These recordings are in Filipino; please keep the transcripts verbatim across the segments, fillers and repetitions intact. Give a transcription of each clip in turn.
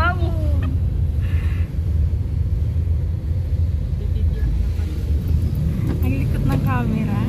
Wow! Ang likot ng camera.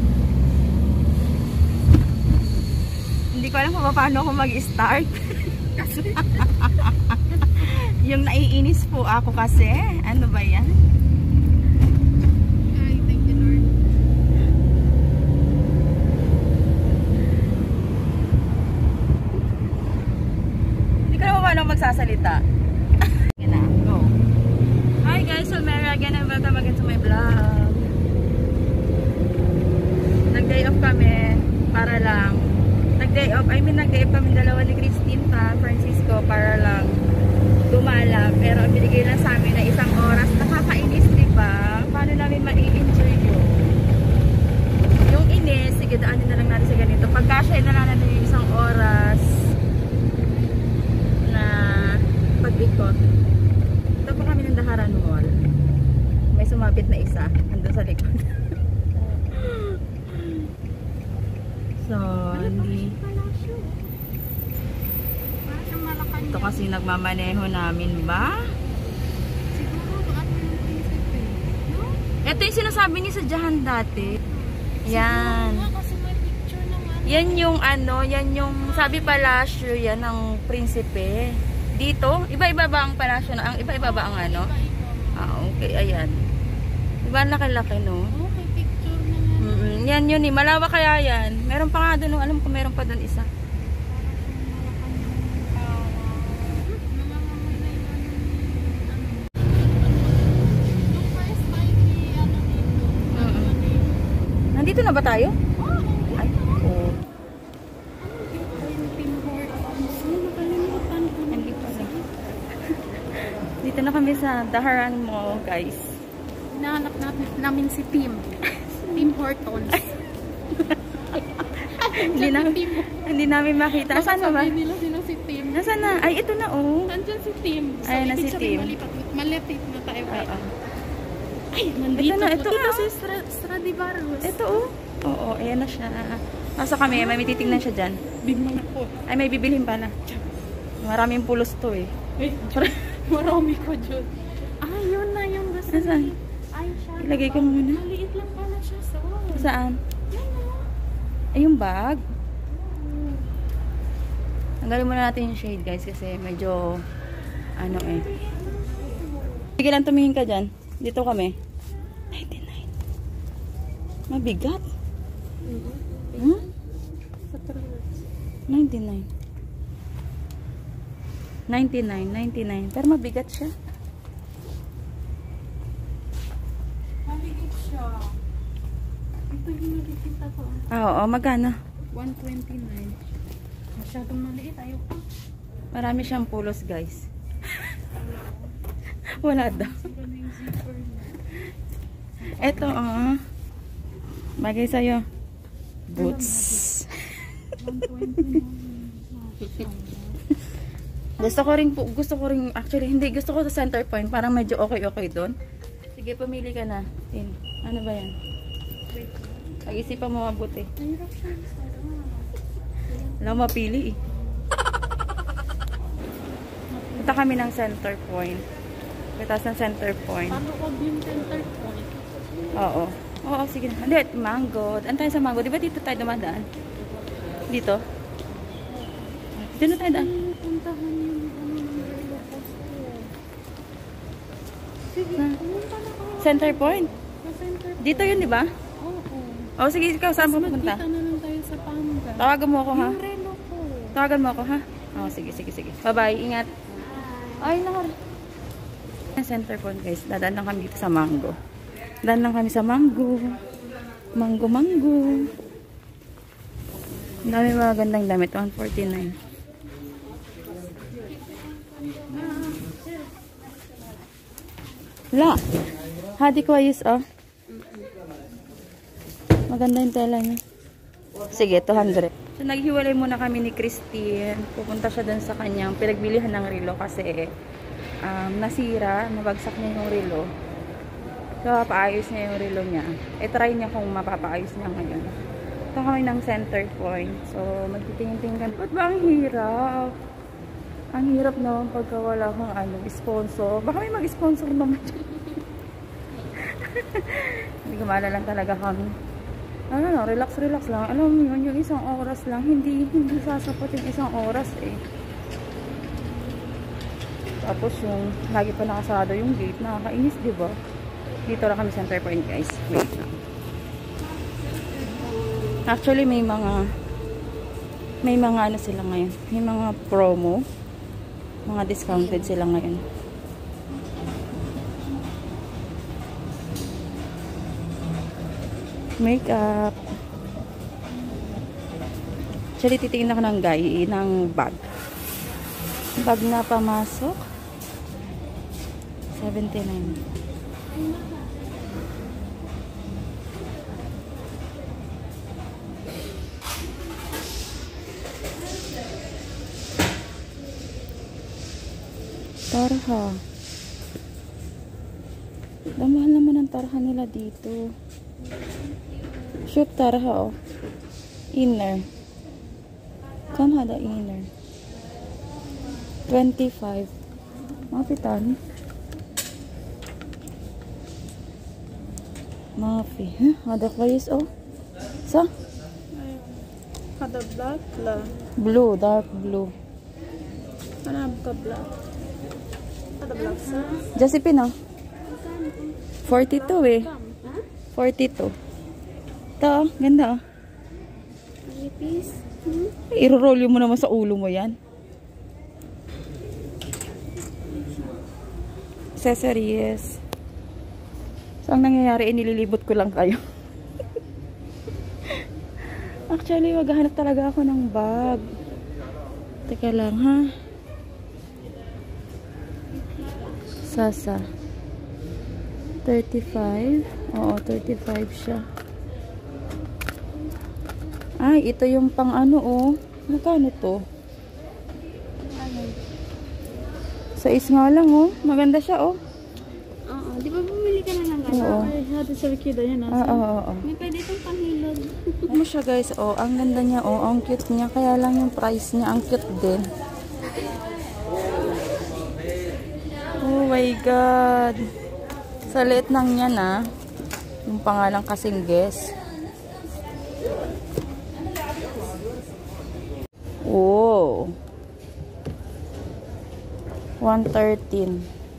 Hindi ko alam kung paano ako mag-start. Yung naiinis po ako kasi. Ano ba yan? Ay, thank you, Lord. Hindi ko alam kung paano magsasalita. Sige na, go. Hi guys, Solmera again and welcome again to my vlog. Nag-day off kami para lang. Nag-day off, I mean nag-day off kami dalawa ni Christine pa, Francisco, para lang gumala. Pero ang binigay lang sa amin na isang oras. Nakakainis, diba? Paano namin ma-i-enjoy yun? Yung inis, sige, daanin na lang natin sa ganito. Pagkasya na lang natin yung isang oras na pag-ikot. Ito po kami ng Daharan Mall. May sumabit na isa. Nandun sa likod. So, hindi. Ito kasi nagmamaneho namin ba? Siguro at yung prinsipe. No? Ito yung sinasabi ni sa Jahan dati. Yan. Siguro, kasi may picture naman. Yan yung ano, yan yung sabi palasyo yan ng prinsipe. Dito, iba-iba ba ang palasyo? Ang iba-iba ba ang ano? Ah, okay, ayan. Diba laki-laki, no? Oh, may picture naman. Mm -mm. Yan yun eh, malawak kaya yan. Meron pa nga doon, alam ko meron pa doon isa. Nandito na ba tayo? Oh, ay, oo. Dito na kami sa Daharan Mall, guys. Hinahanap natin namin si Tim. Tim Hortons. Hindi na, hindi namin makita. Nasaan na ba? Sabi nila sila si Tim. Nasaan na? Ay, ito na oh. Nandyan si Tim. Ay, na si Tim. Malapit na tayo. Oo. Ay, nandito. Ito na, ito Ito na. si Stra- Stradivarius. Ito oh. Oo, ayan na siya. Nasa kami, may titignan siya dyan. Bigman ako. Ay, may bibilhin pala. Maraming pulos to eh. Ay, marami ko dyan. Ah, yun na yung gusto. Nasaan? Ay, siya. Ilagay ko muna. Maliit lang pala siya sa. Saan? Yan na. Ay, yung bag. Tanggalin muna natin yung shade guys kasi medyo ano eh. Sige lang, tumingin ka dyan. Dito kami. ninety-nine. Mabigat. Hmm? ninety-nine. ninety-nine, ninety-nine. Pero mabigat siya. Maliit siya. Ito yung nakikita ko. Ah, oo. Magkano? one twenty-nine. Masyadong maliit. Ayaw pa. Marami siyang pulos guys. Wala daw. Ito, oh. Bagay sa'yo. Boots. one twenty-nine. Gusto ko rin, gusto ko rin, actually, hindi, gusto ko sa center point. Parang medyo okay-okay doon. Sige, pumili ka na. Tin. Ano ba yan? Pag-isipan mo mabuti. Mahirap siya. Alam, mapili eh. Punta kami ng center point. Pagkatapos ng center point. Paano ko yung center point? Oo. Oo, sige na. Hindi, mango. Ano tayo sa mango? Di ba dito tayo dumadaan? Dito? Dito na tayo daan. Puntahan yung ano ng relo posto. Sige, Na. pumunta na ako. Center point? Sa center point. Dito yun, di ba? Oo. Oo, sige, ikaw saan mo pupunta? Magkita na lang tayo sa Panga. Tawagan mo ako, ha? Yung relo ko. Tawagan mo ako, ha? Oo, sige, sige, sige. Bye-bye, ingat. Ay, nakar. Center point, guys. Dadaan lang kami dito sa mango. Dadaan lang kami sa mango. Mango, mango. Ang dami mga gandang damit. one forty-nine. La. Hadi ko ayos, oh. Maganda yung tela niya. Sige, two hundred. So, naghiwalay muna kami ni Christine. Pupunta siya dun sa kanyang pinagbilihan ng relo kasi um, nasira, nabagsak niya yung relo. So, papaayos niya yung relo niya. E, try niya kung mapapaayos niya ngayon. Ito kami ng center point. So, magtitingin-tingin kami. Ba't ba ang hirap? Ang hirap naman pagka wala kang ano, sponsor. Baka may mag-sponsor naman dyan. Hindi gumala lang talaga kami. Ano no, relax relax lang. Alam mo yun, yung isang oras lang. Hindi, hindi sasapat yung isang oras eh. Tapos yung lagi pa nakasarado yung gate. Nakakainis, diba? Dito lang kami center point guys. Wait lang. Actually may mga may mga ano sila ngayon. May mga promo. Mga discounted sila ngayon. Makeup. Actually titingin ako ng guy ng bag. Bag na pamasok. seventy-nine. Tarha. Damahal naman ang tarha nila dito. Shoot tarha oh. Inner. Come ha the inner. twenty-five. Mapitan. Mafi. Huh? Ada kayos oh. Sa? Ada black la. Blue, dark blue. Ano ka black? Ada black sa? Josephine oh. forty-two eh. forty-two. Ito oh, ganda oh. Piece. Hmm? I-roll mo naman sa ulo mo yan. Accessories. So, ang nangyayari, inililibot ko lang kayo. Actually, maghahanap talaga ako ng bag. Teka lang, ha? Sasa. thirty-five. Oo, thirty-five siya. Ay, ito yung pang ano, oh. Magkano to? Sa is nga lang, oh. Maganda siya, oh. Oo, di ba bumili ka na ng ano? Oo. Ay, hati sa Wikido yan. Ah, oo, oo, oo. May pwede itong panghilod. Ano siya, guys, oh. Ang ganda niya, oh. Ang cute niya. Kaya lang yung price niya, ang cute din. Oh my God. Sa liit lang niya, na. Yung pangalan kasing guess. Oh. one thirteen.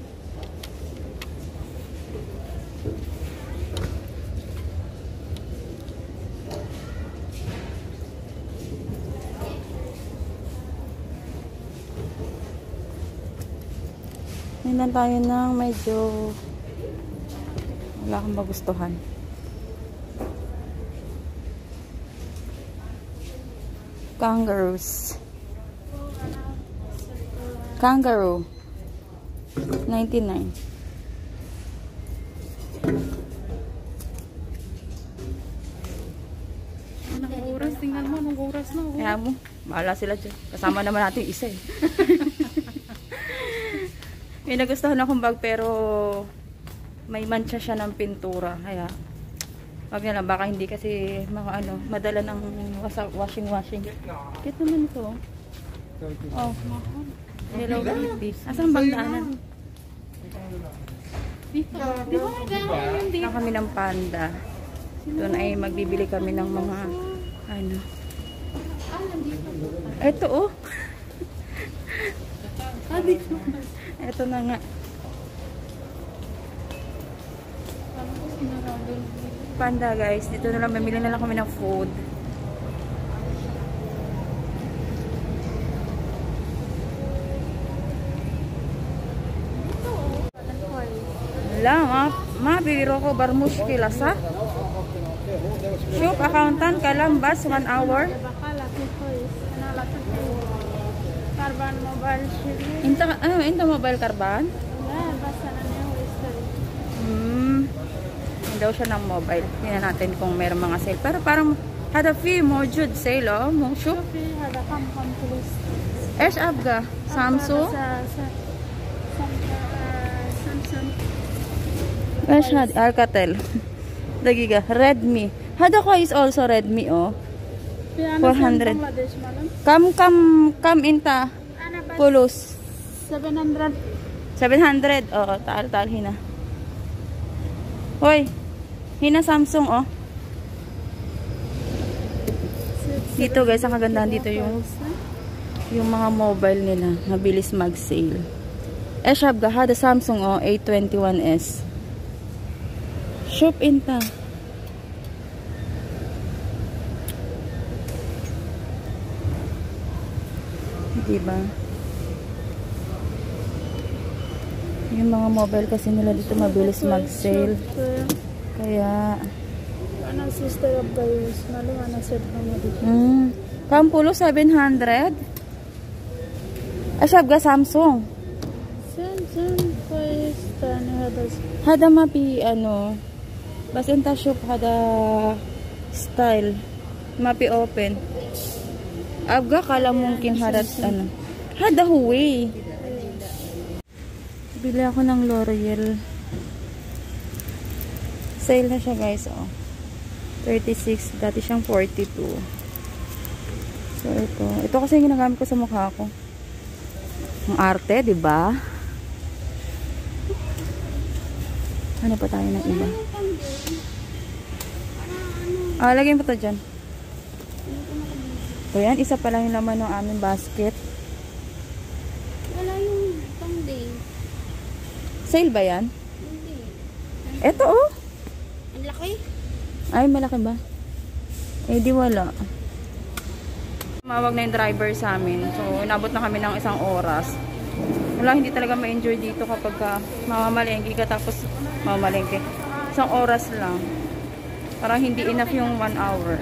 Tingnan tayo ng medyo wala akong magustuhan. Kangaroos. Kangaroo. ninety-nine. Anong oras? Tingnan mo, anong oras na. Oh. Kaya mo, bahala sila dyan. Kasama naman natin yung isa eh. May nagustuhan akong bag pero may mancha siya ng pintura. Kaya, wag na lang. Baka hindi kasi mga ano, madala ng washing-washing. Cute naman ito. Oh, Hello Kitty. Asan bang daanan? Dito. Di ba may gano'n yung dito? Kami ng panda. Doon ay magbibili kami ng mga ano. Ito oh. Ito na nga. Panda guys. Dito na lang. Mamili na lang kami ng food. Wala, ma, ma bibiro ko barmush kilasa. Shop accountant kalambas one hour. Baka laki ko is. Ano laki ko? Carbon mobile shield. Inta ano, inta mobile carbon? Wala, basta na niya wasted. Hmm. Hindi daw siya ng mobile. Tingnan natin kung meron mga sale. Pero parang had a few more good sale oh. Mong shop. Shopee had a come come please. Esh abga. Samsung. Sa sa Samsung. Esh had Alcatel. Dagiga. Redmi. Had ako is also Redmi oh. four hundred. Come come come inta. Ana Pulos. seven hundred. seven hundred. Oo, taal-taal hina. Hoy. Hina Samsung, oh. Dito guys, ang kagandahan dito yung yung mga mobile nila. Mabilis mag-sale. Eh, shop ga ha, the Samsung, oh, A twenty-one S. Shop in ta. Diba? Yung mga mobile kasi nila dito mabilis mag-sale. Kaya Ano sister of the years? Malu ano set mo dito? Hmm. Kampulo seven hundred. Asab ga Samsung. Samsung pues tani hadas. Hada mapi ano. Basenta shop hada style. Mapi open. Abga kala mungkin hadat ano. Hada Huawei. Bili ako ng L'Oreal. Sale na siya guys, oh. thirty-six, dati siyang forty-two. So ito, ito kasi yung ginagamit ko sa mukha ko. Ang arte, 'di ba? Ano pa tayo ng iba? Ah, lagyan mo to dyan. O yan, isa pa lang yung laman ng aming basket. Wala yung pang-day. Sale ba yan? Hindi. Ito, oh. Ang laki. Ay, malaki ba? Eh, di wala. Tumawag na yung driver sa amin. So, inabot na kami ng isang oras. Wala, hindi talaga ma-enjoy dito kapag ka mamamalengke ka tapos mamamalengke. Isang oras lang. Parang hindi enough yung one hour.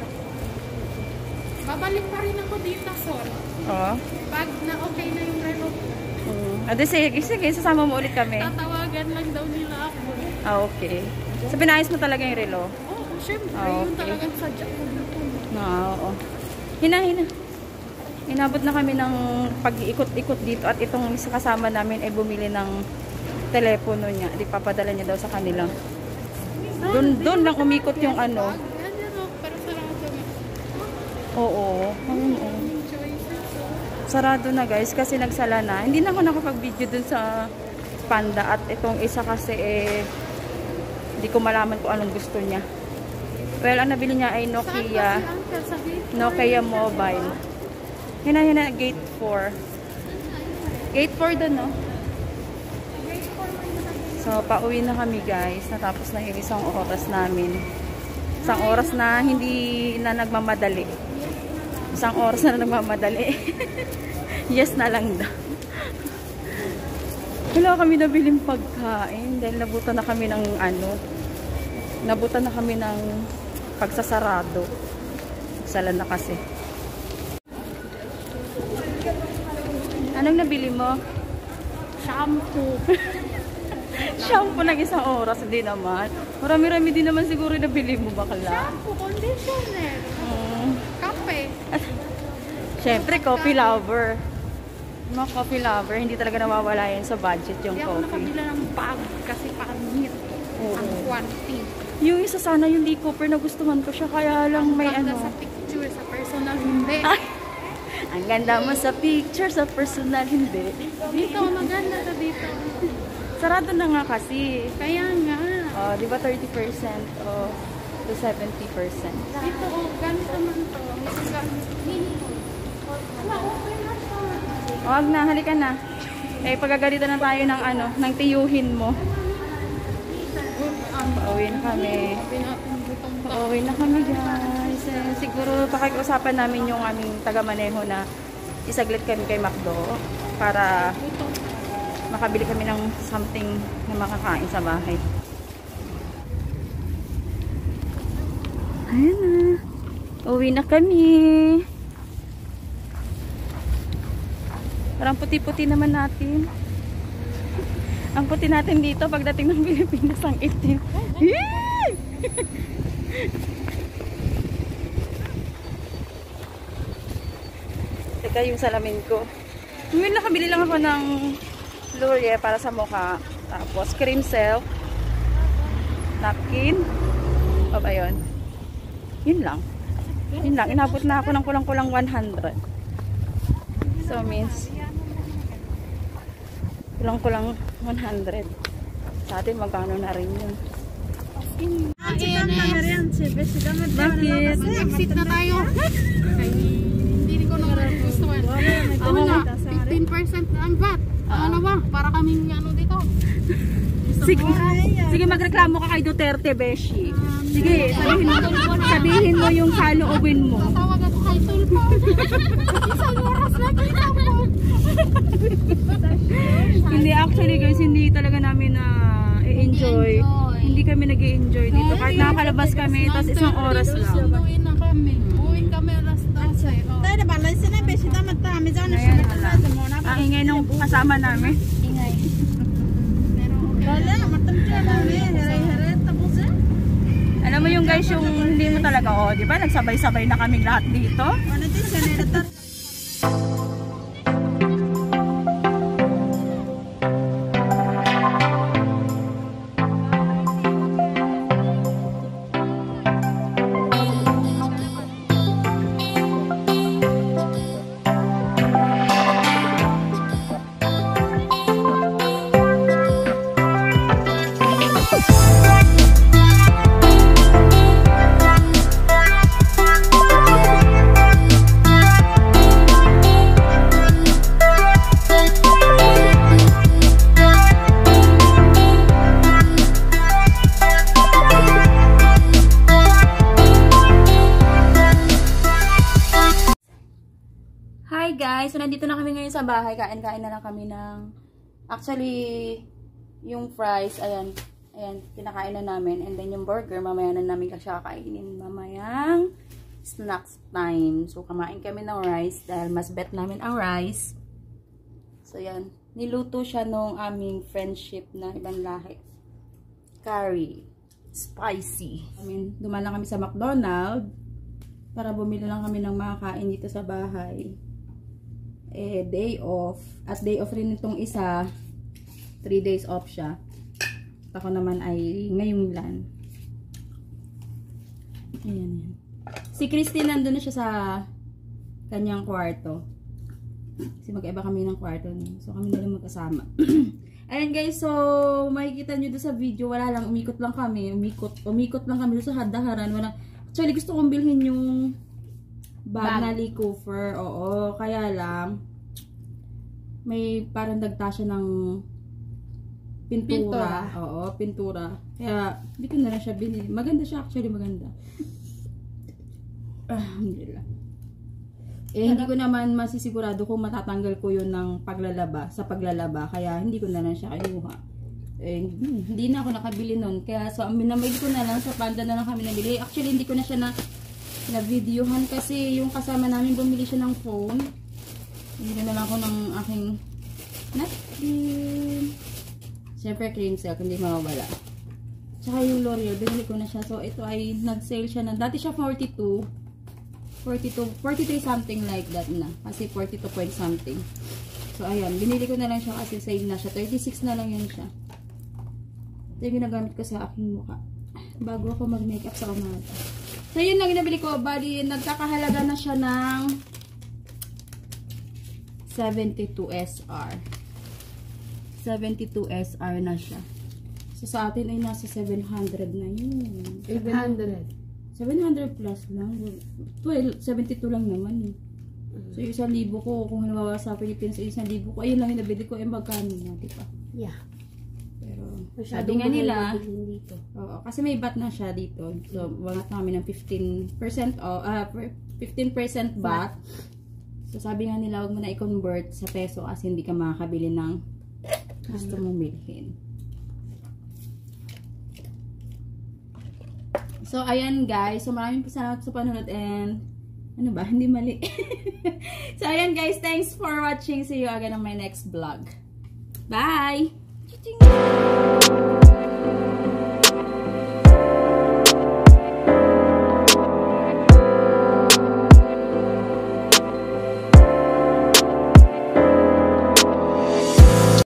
Babalik pa rin ako dito, Sol. Oo. Pag na okay na yung relo. Mm. Ade, sige, sige, sasama mo ulit kami. Tatawagan lang daw nila ako. Ah, okay. So, pinayos mo talaga yung relo? Oo, oh, syempre. Ah, Yun okay. talagang sadya ko dito. Ah, oo. Hina, hina. Inabot na kami ng pag-ikot-ikot dito at itong isa kasama namin ay bumili ng telepono niya. Di papadala niya daw sa kanila. Doon, doon lang umikot yung ano. Yan, yan, oh. Pero sarado na. Oo. Oo. Sarado na guys kasi nagsala na. Hindi na ako nakapag-video dun sa Panda at itong isa kasi eh hindi ko malaman kung anong gusto niya. Well, ang nabili niya ay Nokia. Nokia Mobile. Hina, hina, gate four. Gate four doon, no? So, pauwi na kami guys. Natapos na yung isang oras namin. Isang oras na hindi na nagmamadali. Isang oras na nagmamadali. Yes na lang daw. Wala kami nabiling pagkain. Dahil nabutan na kami ng ano. Nabutan na kami ng pagsasarado. Sala na kasi. Anong nabili mo? Shampoo. Shampoo ng isang oras, hindi naman. Marami-rami din naman siguro nabili mo, bakla. Shampoo, conditioner. Mm. Kape. Siyempre, coffee lover. Mga coffee lover, hindi talaga nawawala yan sa budget yung Hindi ako coffee. nakabila ng bag kasi pangit. Oo. Ang quantity. Yung isa sana, yung Lee Cooper, nagustuhan ko siya, kaya lang may Ganda ano. sa picture, sa personal hindi. Ay! Ang ganda mo sa picture, sa personal hindi. Dito, maganda sa dito. Sarado na nga kasi. Kaya nga. Oh, di ba thirty percent o to seventy percent? Dito, oh, ganito man to. Ito ganito. Wala, okay na to. Huwag na, halika na. Eh, pagagalitan na tayo ng ano, ng tiyuhin mo. Pauwi na kami. Pauwi na kami guys. Eh, siguro pakiusapan namin yung aming taga-maneho na isaglit kami kay McDo para makabili kami ng something na makakain sa bahay. Ayan na. Uwi na kami. Parang puti-puti naman natin. Ang puti natin dito pagdating ng Pilipinas ang itim. Teka, yung salamin ko. Ngayon nakabili lang ako ng L'Oreal para sa mukha. Tapos cream silk, napkin. O ba yun? Yun lang. Yun lang. Inabot na ako ng kulang-kulang one hundred. So means Kulang-kulang one hundred. Sa atin, magkano na rin yun. Ayan, Bakit? exit na tayo. Hindi ko naman gustuhan. Ako na, fifteen percent ang V A T. Ano ba? Para kaming ano dito. Sige, sige magreklamo ka kay Duterte, Beshi. Sige, sabihin mo, sabihin mo yung saloobin mo. Tatawag ako kay Tulpo. Isang oras na kita mo. Hindi, actually guys, hindi talaga namin na i-enjoy. Hindi kami nag-i-enjoy dito. Kahit nakakalabas kami, tapos isang oras lang. Uwi na kami. Uwi kami alas dose. Tayo na ba? Lasi na, beshi damat kami. Diyan na siya Ayan, nakalaza mo na. ang ingay nung kasama namin. Ingay. Pero Wala, matam siya na. Heray-heray, tapos eh. Alam mo yung guys, yung hindi mo talaga, oh, di ba? Nagsabay-sabay na kaming lahat dito. Ano din, kanina tar. Hi guys! So nandito na kami ngayon sa bahay. Kain-kain na lang kami ng... Actually, yung fries, ayan. Ayan, kinakain na namin. And then yung burger, mamaya na namin kasi kakainin. Mamayang snacks time. So kamain kami ng rice dahil mas bet namin ang rice. So yan. Niluto siya nung aming friendship na ibang lahi. Curry. Spicy. I mean, dumaan lang kami sa McDonald's para bumili lang kami ng makakain dito sa bahay. Eh, day off. At day off rin itong isa. three days off siya. At ako naman ay ngayong lan. Ayan, yan. Si Christine nandun na siya sa kanyang kwarto. Kasi mag-iba kami ng kwarto niya. So, kami na lang magkasama. Ayan guys, so makikita nyo doon sa video, wala lang, umikot lang kami. Umikot, umikot lang kami doon sa hadaharan. Wala. Actually, gusto kong bilhin yung bag, bag. na Lee Cooper. Oo, kaya lang may parang dagta siya ng pintura. pintura. Oo, pintura. Kaya, hindi ko na lang siya binili. Maganda siya, actually maganda. Alhamdulillah. Eh, hindi ko naman masisigurado kung matatanggal ko yun ng paglalaba, sa paglalaba. Kaya, hindi ko na lang siya kinuha. Eh, hindi na ako nakabili nun. Kaya, so, minamili ko na lang. Sa Panda na lang kami nabili. Actually, hindi ko na siya na na-videohan kasi yung kasama namin bumili siya ng phone. Hindi na lang ako ng aking napkin. Siyempre, cream silk. Hindi mawawala. Tsaka yung L'Oreal, binili ko na siya. So, ito ay nag-sale siya na. Dati siya forty-two. forty-two, forty-three something like that na. Kasi forty-two point something. So, ayan. Binili ko na lang siya kasi sale na siya. thirty-six na lang yun siya. Ito yung ginagamit ko sa aking mukha. Bago ako mag-makeup sa umaga. So, yun lang nabili ko. Bali, nagkakahalaga na siya ng seventy-two S R. seventy-two S R na siya. So, sa atin ay nasa seven hundred na yun. seven hundred. seven hundred plus lang. twelve, seventy-two lang naman eh. So, yung isang libo ko, kung halimbawa sa Philippines, yung isang libo ko, ayun lang yung nabili ko, eh magkano na, diba? Yeah. Pero, masyadong sabi nga nila, dito. Oo, kasi may B A T na siya dito. So, wangat namin ng fifteen percent o, uh, fifteen percent B A T. So, sabi nga nila, huwag mo na i-convert sa peso kasi hindi ka makakabili ng gusto mong bilhin. So, ayan guys. So, maraming salamat sa panonood and ano ba? Hindi mali. So, ayan guys. Thanks for watching. See you again on my next vlog. Bye!